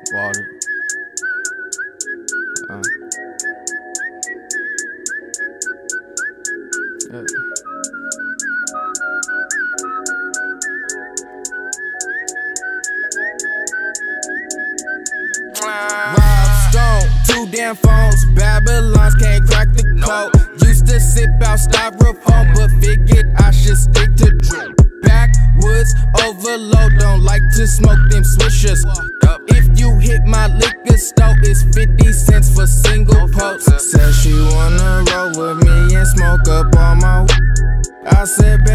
Water. Yeah. Rob Stone, 2 damn phones, Babylons can't crack the code. Used to sip out styrofoam, but figured I should stick to drip. Backwoods overload, don't like to smoke them swishers. If you hit my liquor store, it's 50 cents for single posts. Said she wanna roll with me and smoke up all my. I said,